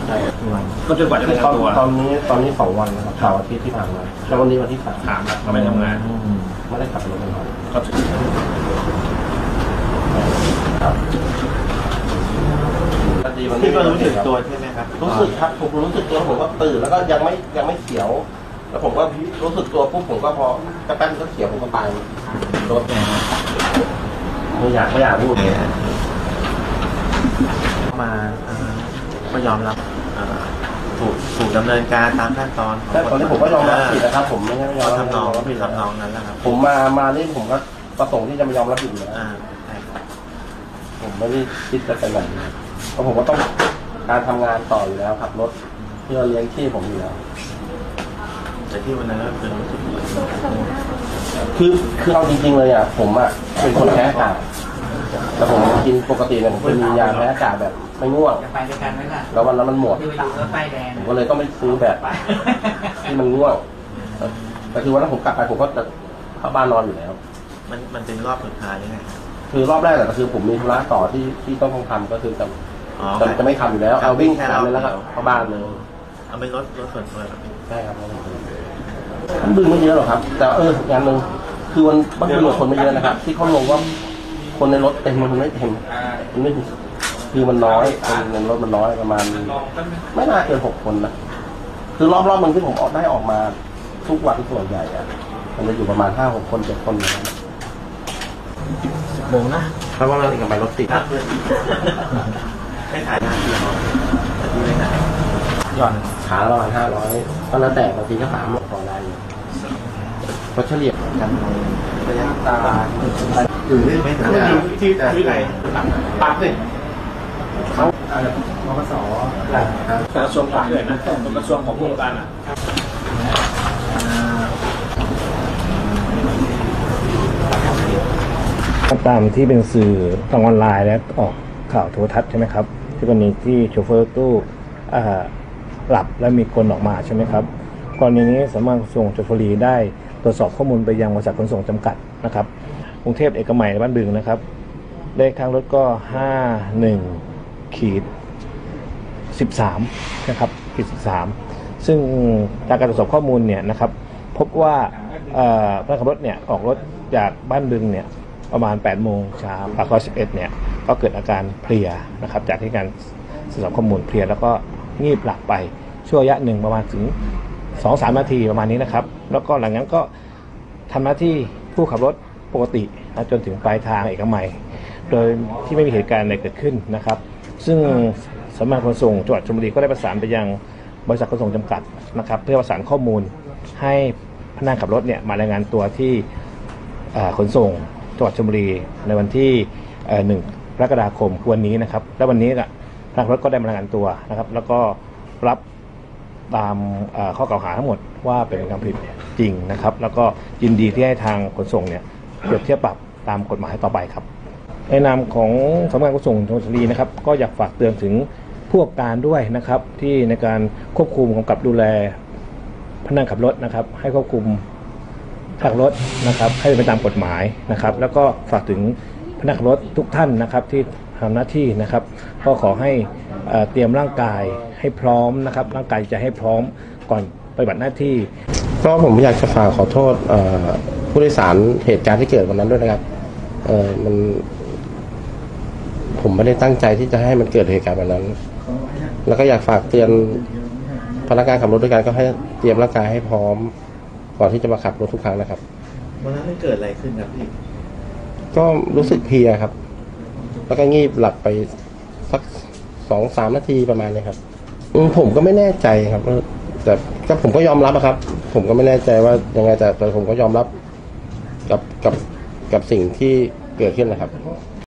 ใช่ก็จนกว่าจะได้ตัวตอนนี้2 วันนะครับเสาร์อาทิตย์ที่ผ่านมาแล้ววันนี้วันที่3 แล้วก็ไม่ทำงานไม่ได้ขับรถเลยก็ถึงที่ก็รู้สึกตัวใช่ไหมครับรู้สึกครับผมรู้สึกตัวผมก็ตื่นแล้วก็ยังไม่เขียวแล้วผมก็รู้สึกตัวปุ๊บผมก็พอกระแป๊บก็เขียวผมก็ไปรถไม่อยากพูดเนี่ยมาก็ยอมรับถูกดำเนินการตามขั้นตอนแต่ตอนนี้ผมก็ยอมรับผิดนะครับผมไม่ยอมรับทำนองนั้นแล้วครับผมมานี่ผมก็ประสงค์ที่จะไม่ยอมรับผิดอยู่แล้วผมไม่ได้คิดจะเป็นแบบนี้เพราะผมก็ต้องการทำงานต่ออยู่แล้วขับรถเพื่อเลี้ยงชีพผมอยู่แล้วแต่ที่วันนั้นก็คือเอาจริงๆเลยอ่ะผมอ่ะเป็นคนแพ้อากาศแต่ผมกินปกติเนี่ยผมเป็นยาแพ้อากาศแบบไม่ง่วงแล้ววันนั้นมันหมดผมก็เลยต้องไปซื้อแบบที่มันง่วงแต่คือวันนั้นผมกลับไปผมก็เข้าบ้านนอนอยู่แล้วมันเป็นรอบสุดท้ายยังไงคือรอบแรกแต่คือผมมีธุระต่อที่ต้องทำก็คือจะไม่ทำอยู่แล้วเอาวิ่งแค่นั้นแล้วก็เข้าบ้านเลยเอาเป็นรถส่วนตัวใช่ครับมันดึงไม่เยอะหรอกครับแต่งานหนึ่งคือมันบางทีคนไม่เยอะนะครับที่เขาลงว่าคนในรถเต็มมันไม่เต็มมันไม่คือมันน้อยคนในรถมันน้อยประมาณไม่น่าเกิน6 คนนะคือรอบๆมันที่ผมออกมาทุกวันส่วนใหญ่อะมันจะอยู่ประมาณ5-6 คน7 คนนะโมงนะเพราะว่าเรากับไปรถติดให้ถ่ายหน้าที่เราที่ไม่ถ่ายย่อนขาประมาณ500ก็แล้วแต่บางทีก็3 หมดต่อได้เพราะเฉลี่ยกันระยะตาอยู่ไม่ถึงที่ไหนปั๊บเลยเขามกสกระทรวงการเงินนะกระทรวงของผู้การอ่ะตามที่เป็นสื่อทางออนไลน์และออกข่าวโทรทัศน์ใช่ไหมครับที่วันนี้ที่โชเฟอร์ตู้หลับและมีคนออกมาใช่ไหมครับกรณีนี้สำนักขนส่งชลบุรีได้ตรวจสอบข้อมูลไปยังบริษัทขนส่งจำกัดนะครับกรุงเทพเอกมัยบ้านบึงนะครับเลขทางรถก็51-13นะครับ-13ซึ่งจากการตรวจสอบข้อมูลเนี่ยนะครับพบว่าผู้ขับรถเนี่ยออกรถจากบ้านบึงเนี่ยประมาณ8 โมงเช้าปากซอย11เนี่ยก็เกิดอาการเพลียนะครับจากที่การตรวจสอบข้อมูลเพลียแล้วก็งีบหลับไปช่วงระยะหนึ่งประมาณถึง 2-3 นาทีประมาณนี้นะครับแล้วก็หลังนั้นก็ทำหน้าที่ผู้ขับรถปกติจนถึงปลายทางเอกมัยโดยที่ไม่มีเหตุการณ์อะไรเกิดขึ้นนะครับซึ่งสำนักขนส่งจังหวัดชลบุรีก็ได้ประสานไปยังบริษัทขนส่งจำกัดนะครับเพื่อประสานข้อมูลให้พนักงานขับรถเนี่ยมารายงานตัวที่ขนส่งจังหวัดชลบุรีในวันที่1 กรกฎาคมคือวันนี้นะครับและวันนี้พนักงานรถก็ได้มารายงานตัวนะครับแล้วก็รับตามข้อกล่าวหาทั้งหมดว่าเป็นการผิดจริงนะครับแล้วก็ยินดีที่ให้ทางขนส่งเนี่ยเปรียบเทียบปรับตามกฎหมายต่อไปครับในนามของสำนักงานขนส่งจังหวัดชลบุรีนะครับก็อยากฝากเตือนถึงผู้ประกอบการด้วยนะครับที่ในการควบคุมกำกับดูแลพนักงานขับรถนะครับให้ควบคุมขับรถนะครับให้เป็นไปตามกฎหมายนะครับแล้วก็ฝากถึงพนักงานขับรถทุกท่านนะครับที่ทำหน้าที่นะครับก็ขอให้เตรียมร่างกายให้พร้อมนะครับร่างกายจะให้พร้อมก่อนปฏิบัติหน้าที่ก็ผมอยากจะฝากขอโทษผู้โดยสารเหตุการณ์ที่เกิดวันนั้นด้วยนะครับผมไม่ได้ตั้งใจที่จะให้มันเกิดเหตุการณ์แบบนั้นแล้วก็อยากฝากเตือนพนักงานขับรถด้วยกันก็ให้เตรียมร่างกายให้พร้อมก่อนที่จะมาขับรถทุกครั้งนะครับวันนั้นเกิดอะไรขึ้นครับพี่ก็รู้สึกเพลียครับแล้วก็งีบหลับไปสัก 2-3 นาทีประมาณนี้ครับผมก็ไม่แน่ใจครับแต่ก็ผมก็ยอมรับครับผมก็ไม่แน่ใจว่ายังไงแต่ผมก็ยอมรับกับสิ่งที่เกิดขึ้นนะครับ